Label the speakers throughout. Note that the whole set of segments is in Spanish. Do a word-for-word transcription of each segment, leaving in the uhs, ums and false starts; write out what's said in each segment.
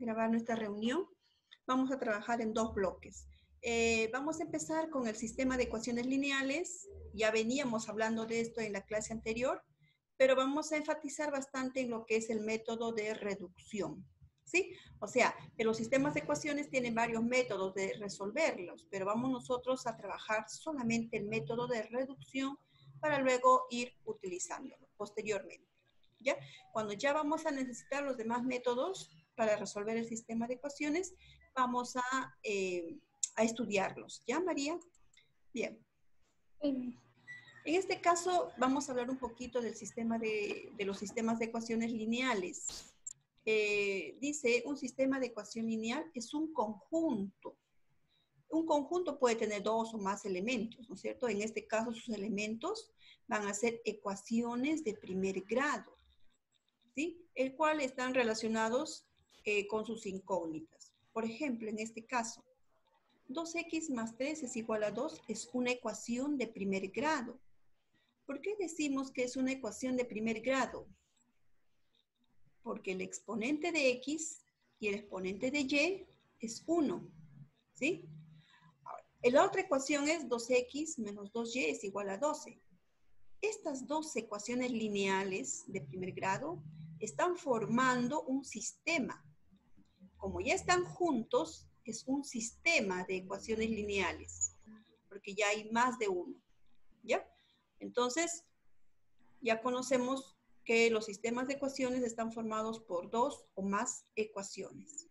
Speaker 1: grabar nuestra reunión. Vamos a trabajar en dos bloques. Eh, vamos a empezar con el sistema de ecuaciones lineales. Ya veníamos hablando de esto en la clase anterior, pero vamos a enfatizar bastante en lo que es el método de reducción. ¿Sí? O sea, que los sistemas de ecuaciones tienen varios métodos de resolverlos, pero vamos nosotros a trabajar solamente el método de reducción para luego ir utilizándolo posteriormente. ¿Ya? Cuando ya vamos a necesitar los demás métodos para resolver el sistema de ecuaciones, vamos a, eh, a estudiarlos. ¿Ya, María? Bien. En este caso, vamos a hablar un poquito del sistema de, de los sistemas de ecuaciones lineales. Eh, dice, un sistema de ecuación lineal es un conjunto. Un conjunto puede tener dos o más elementos, ¿no es cierto? En este caso, sus elementos van a ser ecuaciones de primer grado, ¿sí? El cual están relacionados eh, con sus incógnitas. Por ejemplo, en este caso, dos equis más tres es igual a dos es una ecuación de primer grado. ¿Por qué decimos que es una ecuación de primer grado? Porque el exponente de x y el exponente de y es uno, ¿sí? Ahora, la otra ecuación es dos equis menos dos y es igual a doce. Estas dos ecuaciones lineales de primer grado están formando un sistema. Como ya están juntos, es un sistema de ecuaciones lineales, porque ya hay más de uno, ¿ya? Entonces, ya conocemos que los sistemas de ecuaciones están formados por dos o más ecuaciones.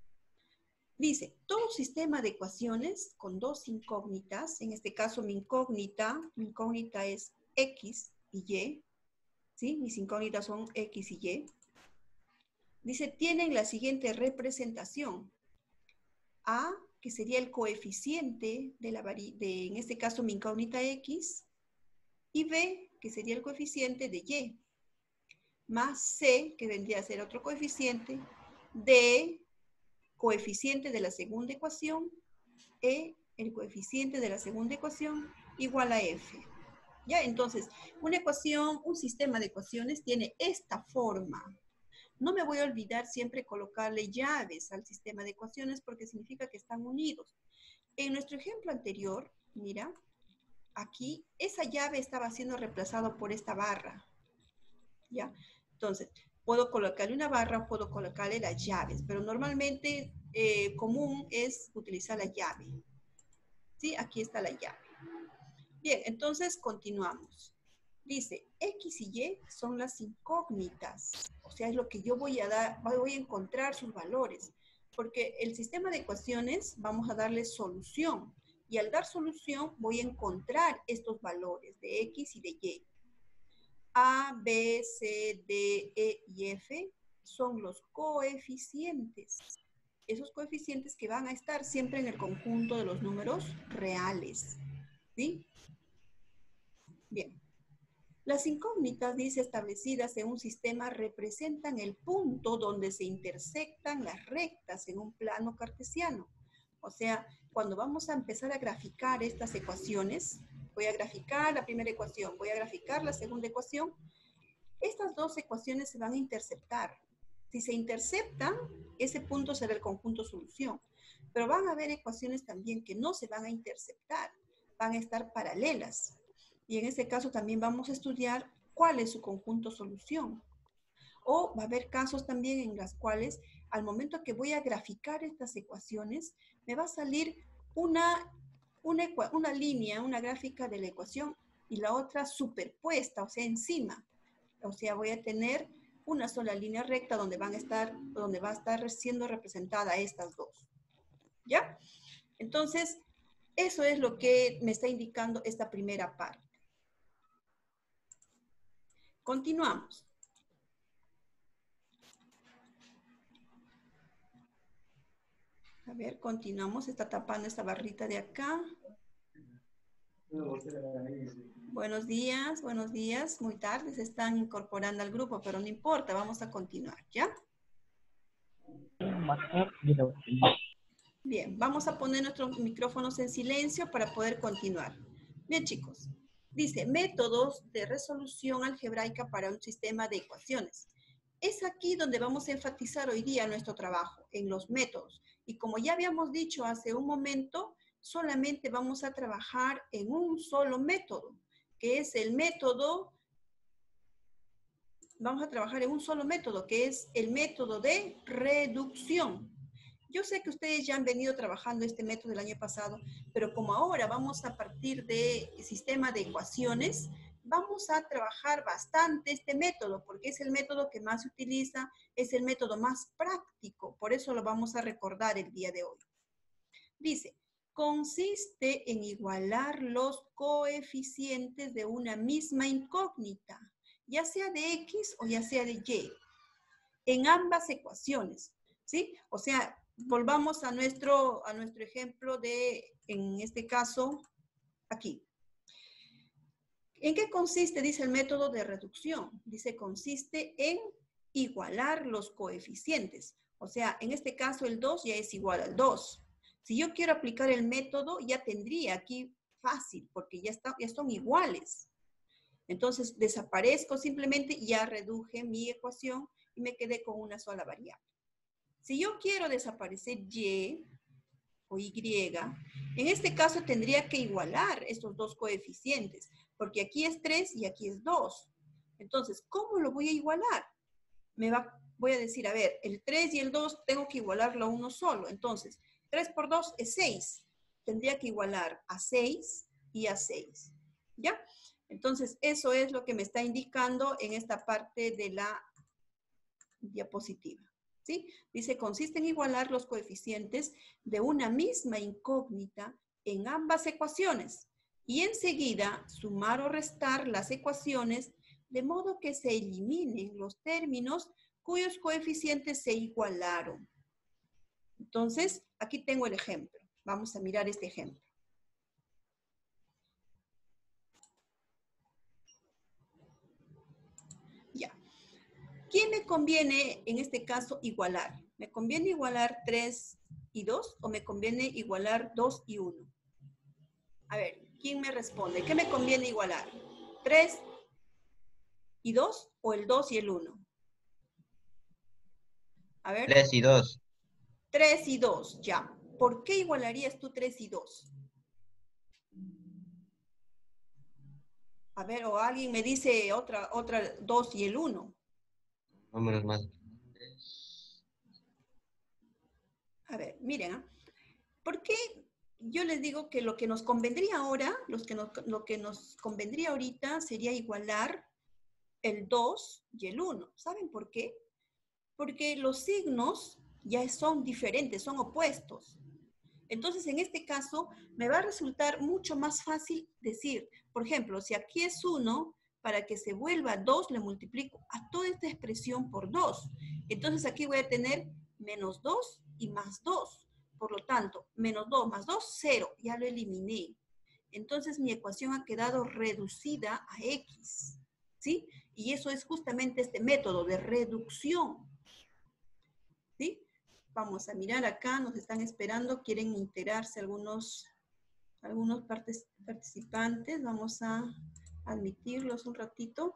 Speaker 1: Dice, todo sistema de ecuaciones con dos incógnitas, en este caso mi incógnita, mi incógnita es X y Y, ¿sí? Mis incógnitas son X y Y. Dice, tienen la siguiente representación. A, que sería el coeficiente de, la de, en este caso, mi incógnita X, y B, que sería el coeficiente de Y, más C, que vendría a ser otro coeficiente, D, coeficiente de la segunda ecuación, E, el coeficiente de la segunda ecuación, igual a F. ¿Ya? Entonces, una ecuación, un sistema de ecuaciones tiene esta forma. No me voy a olvidar siempre colocarle llaves al sistema de ecuaciones porque significa que están unidos. En nuestro ejemplo anterior, mira, aquí esa llave estaba siendo reemplazada por esta barra. ¿Ya? Entonces, puedo colocarle una barra, puedo colocarle las llaves, pero normalmente eh, común es utilizar la llave. ¿Sí? Aquí está la llave. Bien, entonces continuamos. Dice, X y Y son las incógnitas. O sea, es lo que yo voy a dar, voy a encontrar sus valores. Porque el sistema de ecuaciones vamos a darle solución. Y al dar solución voy a encontrar estos valores de X y de Y. A, B, C, D, E y F son los coeficientes. Esos coeficientes que van a estar siempre en el conjunto de los números reales. ¿Sí? Bien. Las incógnitas, dice, establecidas en un sistema representan el punto donde se intersectan las rectas en un plano cartesiano. O sea, cuando vamos a empezar a graficar estas ecuaciones, voy a graficar la primera ecuación, voy a graficar la segunda ecuación, estas dos ecuaciones se van a interceptar. Si se interceptan, ese punto será el conjunto solución. Pero van a haber ecuaciones también que no se van a interceptar, van a estar paralelas. Y en este caso también vamos a estudiar cuál es su conjunto solución. O va a haber casos también en los cuales al momento que voy a graficar estas ecuaciones, me va a salir una, una, una línea, una gráfica de la ecuación y la otra superpuesta, o sea, encima. O sea, voy a tener una sola línea recta donde van a estar, donde va a estar siendo representada estas dos. ¿Ya? Entonces, eso es lo que me está indicando esta primera parte. Continuamos. A ver, continuamos. Está tapando esta barrita de acá. Buenos días, buenos días. Muy tarde se están incorporando al grupo, pero no importa, vamos a continuar, ¿ya? Bien, vamos a poner nuestros micrófonos en silencio para poder continuar. Bien, chicos. Dice, métodos de resolución algebraica para un sistema de ecuaciones. Es aquí donde vamos a enfatizar hoy día nuestro trabajo, en los métodos. Y como ya habíamos dicho hace un momento, solamente vamos a trabajar en un solo método, que es el método, vamos a trabajar en un solo método, que es el método de reducción. Yo sé que ustedes ya han venido trabajando este método el año pasado, pero como ahora vamos a partir del sistema de ecuaciones, vamos a trabajar bastante este método, porque es el método que más se utiliza, es el método más práctico, por eso lo vamos a recordar el día de hoy. Dice, consiste en igualar los coeficientes de una misma incógnita, ya sea de X o ya sea de Y, en ambas ecuaciones, ¿sí? O sea, volvamos a nuestro, a nuestro ejemplo de, en este caso, aquí. ¿En qué consiste? Dice el método de reducción. Dice, consiste en igualar los coeficientes. O sea, en este caso el dos ya es igual al dos. Si yo quiero aplicar el método, ya tendría aquí fácil, porque ya, está, ya son iguales. Entonces, desaparezco simplemente y ya reduje mi ecuación y me quedé con una sola variable. Si yo quiero desaparecer Y o Y, en este caso tendría que igualar estos dos coeficientes, porque aquí es tres y aquí es dos. Entonces, ¿cómo lo voy a igualar? Me va, voy a decir, a ver, el tres y el dos tengo que igualarlo a uno solo. Entonces, tres por dos es seis. Tendría que igualar a seis y a seis. ¿Ya? Entonces, eso es lo que me está indicando en esta parte de la diapositiva. ¿Sí? Dice, consiste en igualar los coeficientes de una misma incógnita en ambas ecuaciones y enseguida sumar o restar las ecuaciones de modo que se eliminen los términos cuyos coeficientes se igualaron. Entonces, aquí tengo el ejemplo. Vamos a mirar este ejemplo. Ya. ¿Quién me conviene, en este caso, igualar? ¿Me conviene igualar tres y dos o me conviene igualar dos y uno? A ver, ¿quién me responde? ¿Qué me conviene igualar? ¿tres y dos o el dos y el uno? A ver.
Speaker 2: tres y dos.
Speaker 1: tres y dos, ya. ¿Por qué igualarías tú tres y dos? A ver, o alguien me dice otra, otra dos y el uno.
Speaker 2: Números más.
Speaker 1: A ver, miren, ¿eh? ¿Por qué yo les digo que lo que nos convendría ahora, los que nos, lo que nos convendría ahorita sería igualar el dos y el uno? ¿Saben por qué? Porque los signos ya son diferentes, son opuestos. Entonces, en este caso, me va a resultar mucho más fácil decir, por ejemplo, si aquí es uno, para que se vuelva dos, le multiplico a toda esta expresión por dos. Entonces, aquí voy a tener menos dos y más dos. Por lo tanto, menos dos más dos, cero. Ya lo eliminé. Entonces, mi ecuación ha quedado reducida a X. ¿Sí? Y eso es justamente este método de reducción. ¿Sí? Vamos a mirar acá, nos están esperando, quieren integrarse algunos, algunos participantes. Vamos a admitirlos un ratito.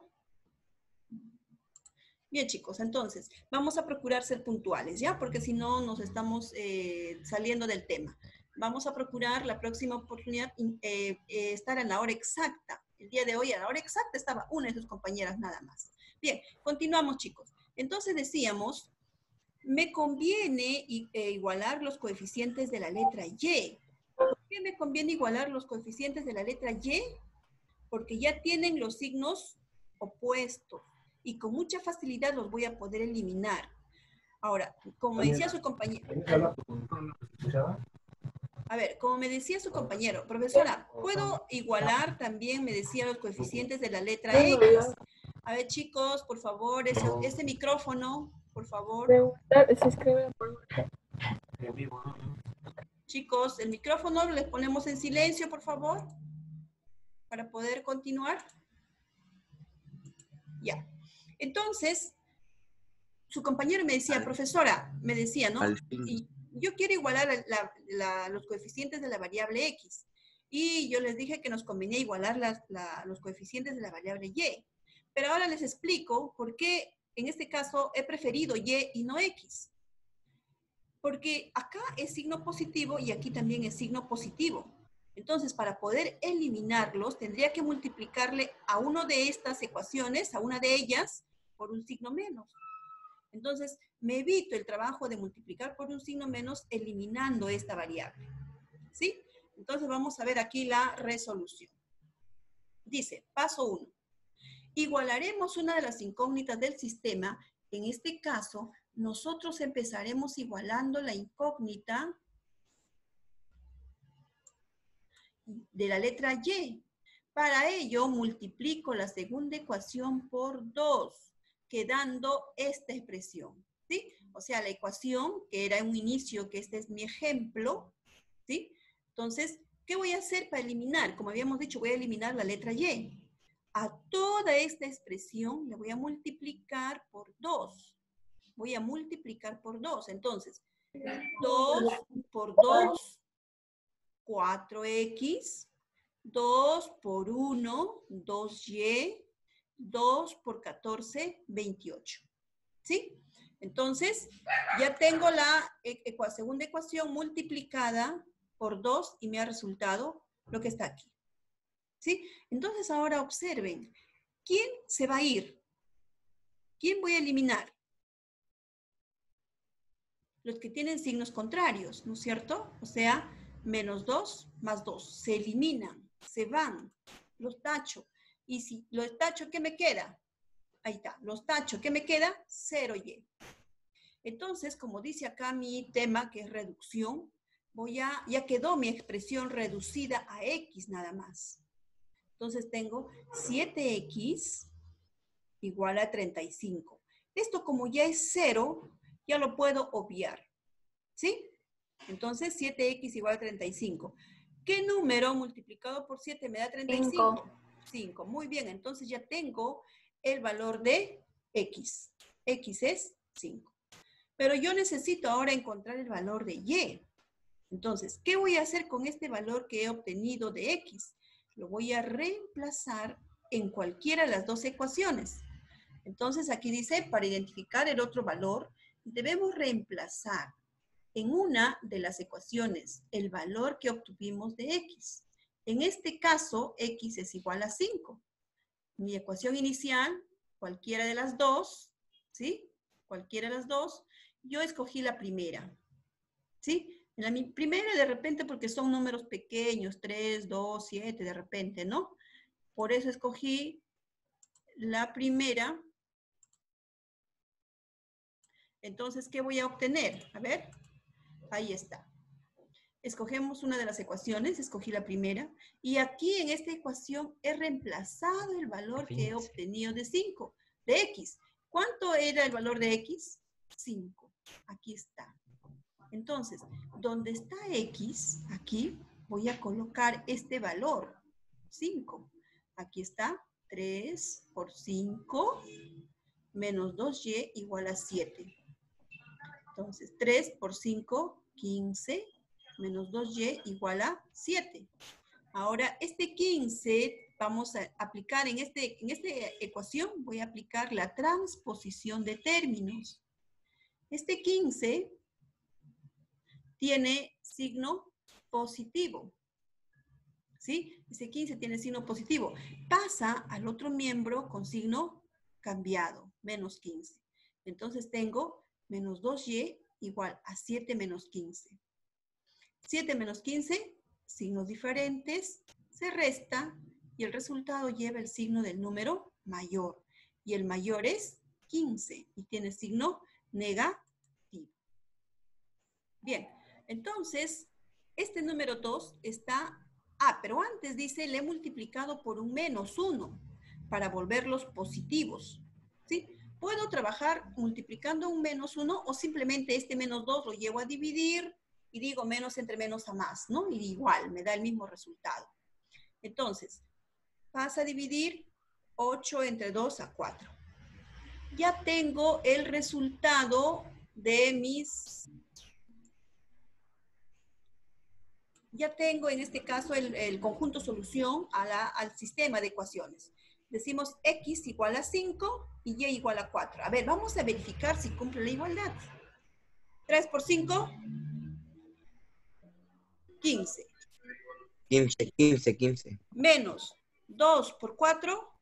Speaker 1: Bien, chicos, entonces, vamos a procurar ser puntuales, ¿ya? Porque si no, nos estamos eh, saliendo del tema. Vamos a procurar la próxima oportunidad eh, eh, estar en la hora exacta. El día de hoy, a la hora exacta, estaba una de sus compañeras nada más. Bien, continuamos, chicos. Entonces decíamos, me conviene eh, igualar los coeficientes de la letra Y. ¿Por qué me conviene igualar los coeficientes de la letra Y? Porque ya tienen los signos opuestos y con mucha facilidad los voy a poder eliminar. Ahora, como me decía su compañero... A ver, como me decía su compañero, profesora, ¿puedo igualar también, me decía, los coeficientes de la letra X? A ver, chicos, por favor, ese, ese micrófono, por favor. Chicos, el micrófono les ponemos en silencio, por favor, para poder continuar. Ya. Entonces, su compañero me decía, profesora, me decía, ¿no? Y yo quiero igualar la, la, los coeficientes de la variable X. Y yo les dije que nos convenía igualar las, la, los coeficientes de la variable Y. Pero ahora les explico por qué en este caso he preferido Y y no X. Porque acá es signo positivo y aquí también es signo positivo. Entonces, para poder eliminarlos, tendría que multiplicarle a una de estas ecuaciones, a una de ellas, por un signo menos. Entonces, me evito el trabajo de multiplicar por un signo menos eliminando esta variable. ¿Sí? Entonces, vamos a ver aquí la resolución. Dice, paso uno. Igualaremos una de las incógnitas del sistema. En este caso, nosotros empezaremos igualando la incógnita de la letra Y. Para ello, multiplico la segunda ecuación por dos, quedando esta expresión, ¿sí? O sea, la ecuación, que era un inicio, que este es mi ejemplo, ¿sí? Entonces, ¿qué voy a hacer para eliminar? Como habíamos dicho, voy a eliminar la letra Y. A toda esta expresión le voy a multiplicar por dos. Voy a multiplicar por dos. Entonces, dos por dos, cuatro equis. dos por uno, dos y. dos por catorce, veintiocho. ¿Sí? Entonces, ya tengo la ecua- segunda ecuación multiplicada por dos y me ha resultado lo que está aquí. ¿Sí? Entonces, ahora observen. ¿Quién se va a ir? ¿Quién voy a eliminar? Los que tienen signos contrarios, ¿no es cierto? O sea, menos dos más dos. Se eliminan, se van, los tacho. Y si los tacho, ¿qué me queda? Ahí está, los tacho, ¿qué me queda? cero y. Entonces, como dice acá mi tema, que es reducción, voy a, ya quedó mi expresión reducida a X nada más. Entonces tengo siete equis igual a treinta y cinco. Esto como ya es cero, ya lo puedo obviar. ¿Sí? Entonces siete equis igual a treinta y cinco. ¿Qué número multiplicado por siete me da treinta y cinco? cinco. Muy bien, entonces ya tengo el valor de X. X es cinco. Pero yo necesito ahora encontrar el valor de Y. Entonces, ¿qué voy a hacer con este valor que he obtenido de X? Lo voy a reemplazar en cualquiera de las dos ecuaciones. Entonces, aquí dice, para identificar el otro valor, debemos reemplazar en una de las ecuaciones el valor que obtuvimos de X. En este caso, X es igual a cinco. Mi ecuación inicial, cualquiera de las dos, ¿sí? Cualquiera de las dos, yo escogí la primera, ¿sí? En la primera de repente porque son números pequeños, tres, dos, siete, de repente, ¿no? Por eso escogí la primera. Entonces, ¿qué voy a obtener? A ver, ahí está. Escogemos una de las ecuaciones, escogí la primera, y aquí en esta ecuación he reemplazado el valor que he obtenido de cinco, de X. ¿Cuánto era el valor de X? cinco. Aquí está. Entonces, donde está X, aquí voy a colocar este valor, cinco. Aquí está, tres por cinco menos dos y igual a siete. Entonces, tres por cinco, quince, menos dos y igual a siete. Ahora, este quince vamos a aplicar en, este, en esta ecuación, voy a aplicar la transposición de términos. Este quince tiene signo positivo. ¿Sí? Ese quince tiene signo positivo. Pasa al otro miembro con signo cambiado, menos quince. Entonces tengo menos dos y igual a siete menos quince. siete menos quince, signos diferentes, se resta y el resultado lleva el signo del número mayor. Y el mayor es quince y tiene signo negativo. Bien, entonces, este número dos está... Ah, pero antes dice, le he multiplicado por un menos uno para volverlos positivos. ¿Sí? Puedo trabajar multiplicando un menos uno o simplemente este menos dos lo llevo a dividir y digo menos entre menos a más, ¿no? Y igual, me da el mismo resultado. Entonces, pasa a dividir ocho entre dos a cuatro. Ya tengo el resultado de mis... Ya tengo en este caso el, el conjunto solución a la, al sistema de ecuaciones. Decimos X igual a cinco y Y igual a cuatro. A ver, vamos a verificar si cumple la igualdad. tres por cinco, quince.
Speaker 2: quince, quince, quince.
Speaker 1: Menos dos por cuatro,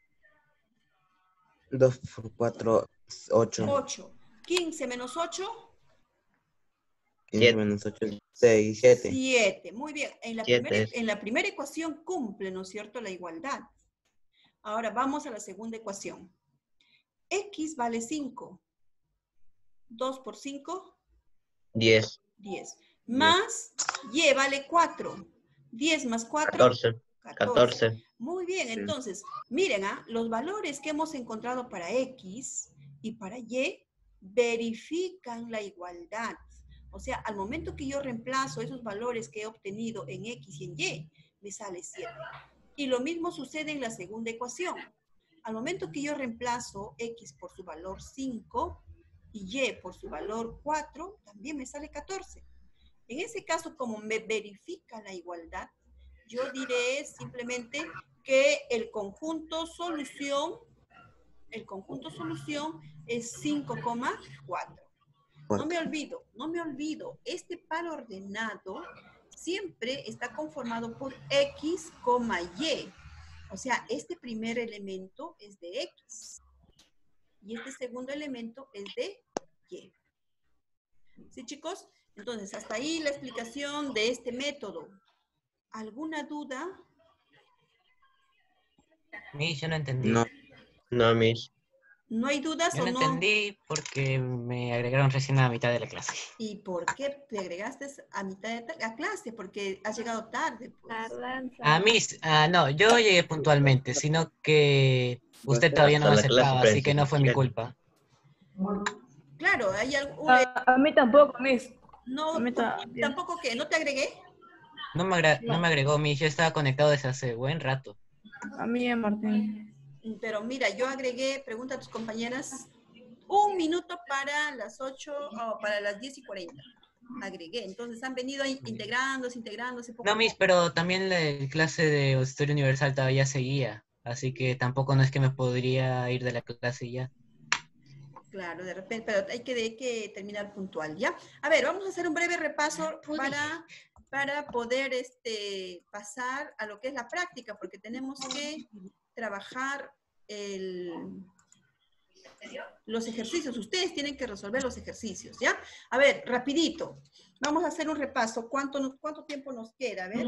Speaker 2: dos por cuatro, ocho.
Speaker 1: ocho. quince menos ocho,
Speaker 2: quince menos ocho, seis, siete.
Speaker 1: siete. Muy bien. En la,
Speaker 2: Siete
Speaker 1: primera,
Speaker 2: es.
Speaker 1: en la primera ecuación cumple, ¿no es cierto?, la igualdad. Ahora vamos a la segunda ecuación. X vale cinco. dos por cinco,
Speaker 2: diez.
Speaker 1: diez. Más Y vale cuatro. diez más cuatro,
Speaker 2: catorce.
Speaker 1: catorce.
Speaker 2: catorce.
Speaker 1: Muy bien,
Speaker 2: Sí.
Speaker 1: entonces, miren, ¿ah? Los valores que hemos encontrado para X y para Y verifican la igualdad. O sea, al momento que yo reemplazo esos valores que he obtenido en X y en Y, me sale siete. Y lo mismo sucede en la segunda ecuación. Al momento que yo reemplazo X por su valor cinco y Y por su valor cuatro, también me sale catorce. En ese caso, como me verifica la igualdad, yo diré simplemente que el conjunto solución, el conjunto solución es cinco coma cuatro. No me olvido, no me olvido, este par ordenado siempre está conformado por X, Y. O sea, este primer elemento es de X y este segundo elemento es de Y. ¿Sí, chicos? Entonces, hasta ahí la explicación de este método. ¿Alguna duda?
Speaker 3: Miss, yo no entendí.
Speaker 2: No, no, Miss.
Speaker 1: ¿No hay dudas
Speaker 3: Yo
Speaker 1: o
Speaker 3: no
Speaker 1: no?
Speaker 3: entendí porque me agregaron recién a la mitad de la clase.
Speaker 1: ¿Y por qué te agregaste a mitad de la clase? Porque has llegado tarde, pues.
Speaker 3: Ah, Miss, ah, no, yo llegué puntualmente, sino que usted todavía no me
Speaker 2: Hasta la clase
Speaker 3: aceptaba, así que no fue mi
Speaker 2: presidencial.
Speaker 3: culpa.
Speaker 1: Claro, hay algo...
Speaker 4: A, a mí tampoco, Miss.
Speaker 1: No,
Speaker 4: A mí también.
Speaker 1: tampoco que, ¿no te agregué?
Speaker 3: No me, agra- no
Speaker 4: No.
Speaker 3: me agregó, Miss, yo estaba conectado desde hace buen rato.
Speaker 4: A mí, Martín.
Speaker 1: Pero mira, yo agregué, pregunta a tus compañeras, un minuto para las ocho o para las diez y cuarenta. Agregué, entonces han venido ahí integrándose, integrándose. Poco
Speaker 3: No,
Speaker 1: a
Speaker 3: Miss,
Speaker 1: poco.
Speaker 3: pero también la clase de Historia Universal todavía seguía, así que tampoco no es que me podría ir de la clase ya.
Speaker 1: Claro, de repente, pero hay que, hay que terminar puntual, ¿ya? A ver, vamos a hacer un breve repaso para, para poder este, pasar a lo que es la práctica, porque tenemos que trabajar el, los ejercicios. Ustedes tienen que resolver los ejercicios, ¿ya? A ver, rapidito. Vamos a hacer un repaso. ¿Cuánto, nos, cuánto tiempo nos queda? A ver.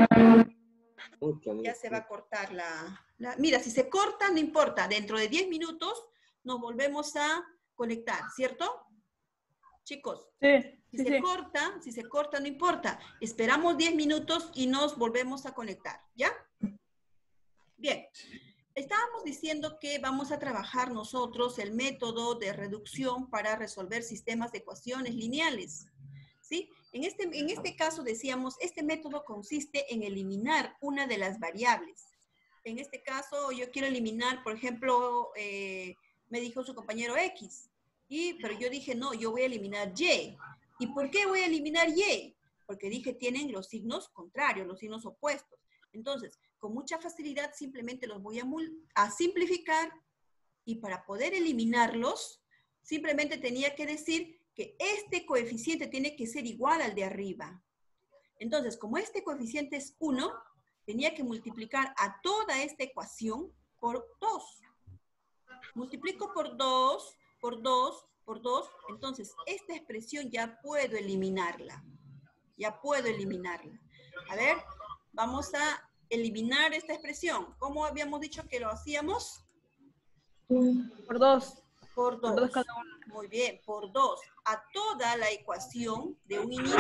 Speaker 1: Ya se va a cortar la, la... Mira, si se corta, no importa. Dentro de diez minutos nos volvemos a conectar, ¿cierto? Chicos,
Speaker 4: Sí,
Speaker 1: si
Speaker 4: sí,
Speaker 1: se
Speaker 4: sí.
Speaker 1: corta, si se corta, no importa. Esperamos diez minutos y nos volvemos a conectar, ¿ya? Bien. Estábamos diciendo que vamos a trabajar nosotros el método de reducción para resolver sistemas de ecuaciones lineales, ¿sí? En este, en este caso decíamos, este método consiste en eliminar una de las variables. En este caso yo quiero eliminar, por ejemplo, eh, me dijo su compañero X, y, pero yo dije, no, yo voy a eliminar Y. ¿Y por qué voy a eliminar Y? Porque dije, tienen los signos contrarios, los signos opuestos. Entonces, con mucha facilidad simplemente los voy a, a simplificar y para poder eliminarlos, simplemente tenía que decir que este coeficiente tiene que ser igual al de arriba. Entonces, como este coeficiente es uno, tenía que multiplicar a toda esta ecuación por dos. Multiplico por dos, por dos, por dos, entonces esta expresión ya puedo eliminarla. Ya puedo eliminarla. A ver, vamos a eliminar esta expresión. ¿Cómo habíamos dicho que lo hacíamos?
Speaker 4: Por dos.
Speaker 1: Por dos.
Speaker 4: Por dos cada uno.
Speaker 1: Muy bien, por dos. A toda la ecuación de un inicio.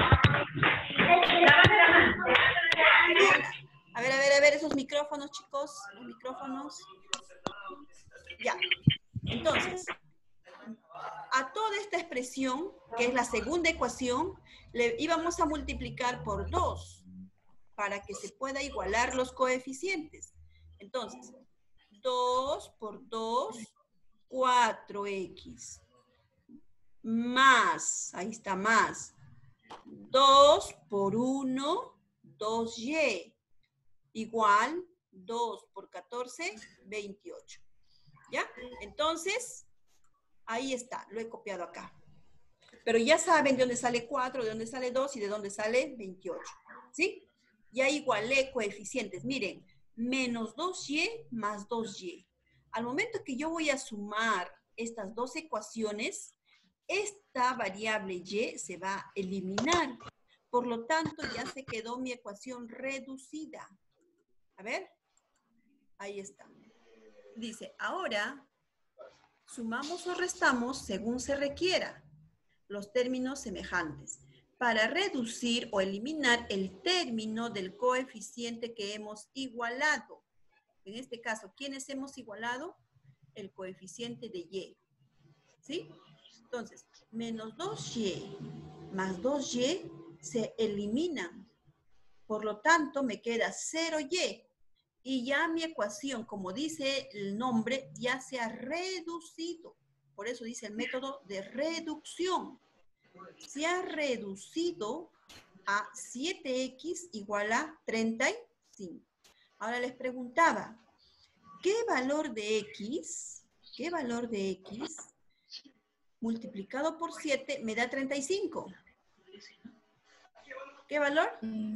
Speaker 1: A ver, a ver, a ver, esos micrófonos, chicos. Los micrófonos. Ya. Entonces, a toda esta expresión, que es la segunda ecuación, le íbamos a multiplicar por dos para que se pueda igualar los coeficientes. Entonces, dos por dos, cuatro equis. Más, ahí está más. dos por uno, dos y. Igual dos por catorce, veintiocho. ¿Ya? Entonces, ahí está, lo he copiado acá. Pero ya saben de dónde sale cuatro, de dónde sale dos y de dónde sale veintiocho. ¿Sí? Ya igualé coeficientes. Miren, menos dos y más dos y. Al momento que yo voy a sumar estas dos ecuaciones, esta variable y se va a eliminar. Por lo tanto, ya se quedó mi ecuación reducida. A ver. Ahí está. Dice, ahora sumamos o restamos según se requiera los términos semejantes para reducir o eliminar el término del coeficiente que hemos igualado. En este caso, ¿quiénes hemos igualado? El coeficiente de y. ¿Sí? Entonces, menos dos y más dos y se eliminan. Por lo tanto, me queda cero y. Y ya mi ecuación, como dice el nombre, ya se ha reducido. Por eso dice el método de reducción. Se ha reducido a siete equis igual a treinta y cinco. Ahora les preguntaba, ¿qué valor de x, qué valor de x multiplicado por siete me da treinta y cinco? ¿Qué valor?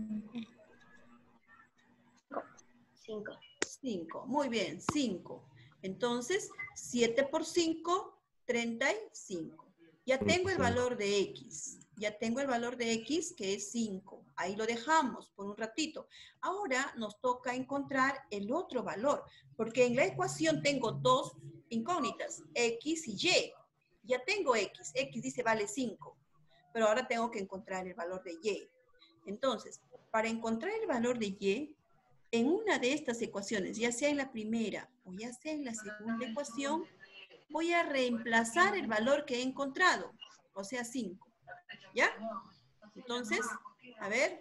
Speaker 5: cinco.
Speaker 1: cinco. Muy bien, cinco. Entonces, siete por cinco, treinta y cinco. Ya tengo el valor de x. Ya tengo el valor de x, que es cinco. Ahí lo dejamos por un ratito. Ahora nos toca encontrar el otro valor, porque en la ecuación tengo dos incógnitas, x y y. Ya tengo x. X dice vale cinco. Pero ahora tengo que encontrar el valor de y. Entonces, para encontrar el valor de y, en una de estas ecuaciones, ya sea en la primera o ya sea en la segunda ecuación, voy a reemplazar el valor que he encontrado, o sea, cinco. ¿Ya? Entonces, a ver,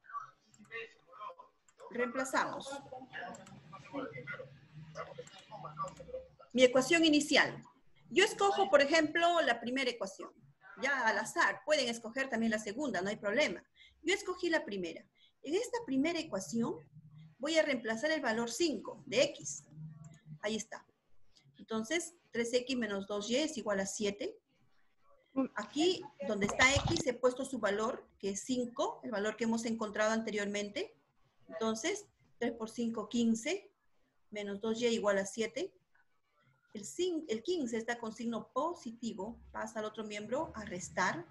Speaker 1: reemplazamos. Mi ecuación inicial. Yo escojo, por ejemplo, la primera ecuación. Ya al azar, pueden escoger también la segunda, no hay problema. Yo escogí la primera. En esta primera ecuación, voy a reemplazar el valor cinco de x. Ahí está. Entonces, tres equis menos dos y es igual a siete. Aquí, donde está x, he puesto su valor, que es cinco, el valor que hemos encontrado anteriormente. Entonces, tres por cinco, quince, menos dos y igual a siete. El, el quince está con signo positivo, pasa al otro miembro a restar.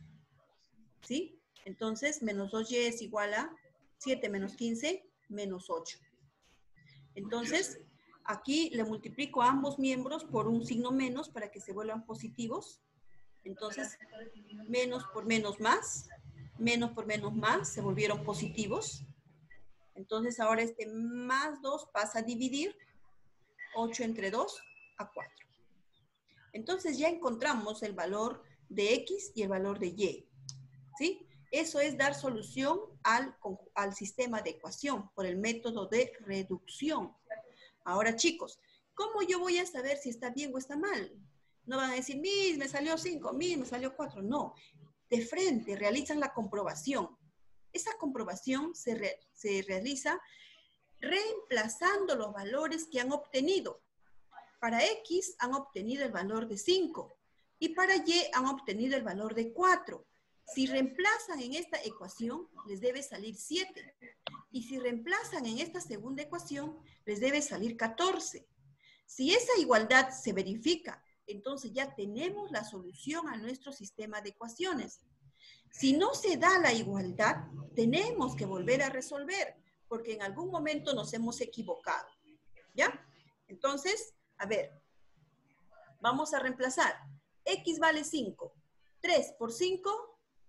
Speaker 1: ¿Sí? Entonces, menos dos y es igual a siete menos quince, menos ocho. Entonces, aquí le multiplico a ambos miembros por un signo menos para que se vuelvan positivos. Entonces, menos por menos más, menos por menos más, se volvieron positivos. Entonces, ahora este más dos pasa a dividir ocho entre dos a cuatro. Entonces, ya encontramos el valor de x y el valor de y. ¿Sí? Eso es dar solución al, al sistema de ecuación por el método de reducción. Ahora, chicos, ¿cómo yo voy a saber si está bien o está mal? No van a decir, mis, me salió cinco, mis, me salió cuatro. No, de frente realizan la comprobación. Esa comprobación se, re, se realiza reemplazando los valores que han obtenido. Para x han obtenido el valor de cinco y para y han obtenido el valor de cuatro. Si reemplazan en esta ecuación, les debe salir siete. Y si reemplazan en esta segunda ecuación, les debe salir catorce. Si esa igualdad se verifica, entonces ya tenemos la solución a nuestro sistema de ecuaciones. Si no se da la igualdad, tenemos que volver a resolver, porque en algún momento nos hemos equivocado. ¿Ya? Entonces, a ver, vamos a reemplazar. X vale cinco. tres por cinco,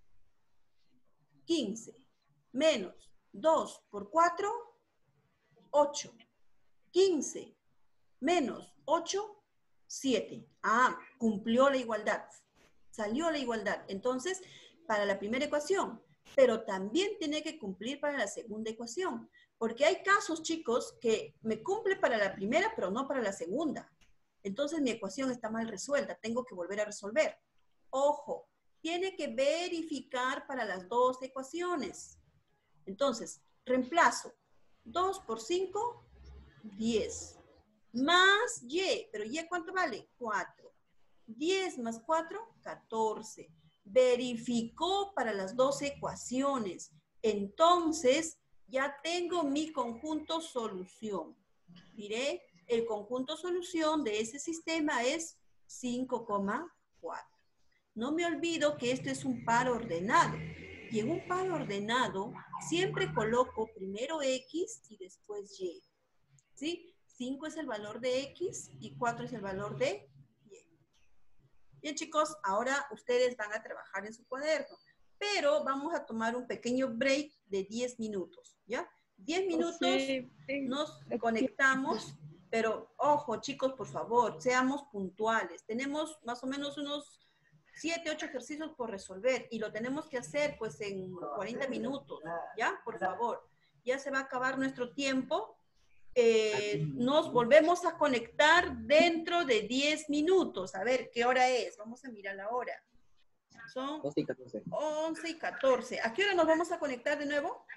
Speaker 1: quince, menos dos por cuatro, ocho. quince, menos ocho, siete. Ah, cumplió la igualdad. Salió la igualdad. Entonces, para la primera ecuación, pero también tiene que cumplir para la segunda ecuación. Porque hay casos, chicos, que me cumple para la primera, pero no para la segunda. Entonces, mi ecuación está mal resuelta. Tengo que volver a resolver. Ojo, tiene que verificar para las dos ecuaciones. Entonces, reemplazo dos por cinco, diez. Más Y, pero Y ¿cuánto vale? cuatro. diez más cuatro, catorce. Verificó para las dos ecuaciones. Entonces, ya tengo mi conjunto solución. Diré, el conjunto solución de ese sistema es cinco coma cuatro. No me olvido que esto es un par ordenado. Y en un par ordenado, siempre coloco primero X y después Y. ¿Sí? cinco es el valor de X y cuatro es el valor de Y. Bien, chicos, ahora ustedes van a trabajar en su cuaderno. Pero vamos a tomar un pequeño break de diez minutos, ¿ya? diez minutos,
Speaker 4: Sí, sí.
Speaker 1: nos conectamos, pero ojo, chicos, por favor, seamos puntuales. Tenemos más o menos unos siete, ocho ejercicios por resolver y lo tenemos que hacer pues en cuarenta minutos, ¿ya? Por favor, ya se va a acabar nuestro tiempo. Eh, nos volvemos a conectar dentro de diez minutos. A ver, ¿qué hora es? Vamos a mirar la hora. Son once y catorce. ¿A qué hora nos vamos a conectar de nuevo?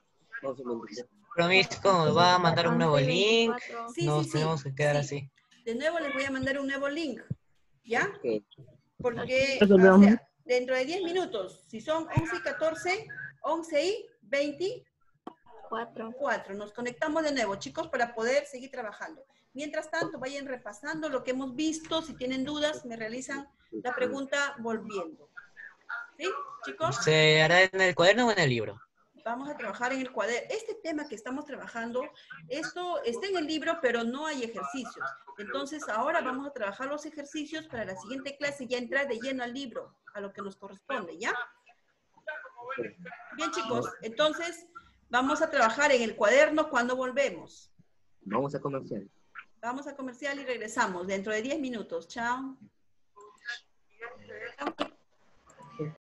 Speaker 3: Promisco, va a mandar un nuevo link.
Speaker 1: Sí,
Speaker 3: Nos
Speaker 1: sí, sí.
Speaker 3: tenemos que quedar
Speaker 1: Sí.
Speaker 3: así.
Speaker 1: De nuevo les voy a mandar un nuevo link, ¿ya? Porque,
Speaker 4: Resolvemos.
Speaker 1: o sea, dentro de diez minutos, si son once y catorce, once y veinticuatro,
Speaker 5: Cuatro.
Speaker 1: nos conectamos de nuevo, chicos, para poder seguir trabajando. Mientras tanto, vayan repasando lo que hemos visto. Si tienen dudas, me realizan la pregunta volviendo. ¿Sí, chicos?
Speaker 3: ¿Se hará en el cuaderno o en el libro?
Speaker 1: Vamos a trabajar en el cuaderno. Este tema que estamos trabajando, esto está en el libro, pero no hay ejercicios. Entonces, ahora vamos a trabajar los ejercicios para la siguiente clase, ya entrar de lleno al libro, a lo que nos corresponde, ¿ya? Bien, chicos, entonces, vamos a trabajar en el cuaderno cuando volvemos.
Speaker 2: Vamos a comercial.
Speaker 1: Vamos a comercial y regresamos dentro de diez minutos. Chao.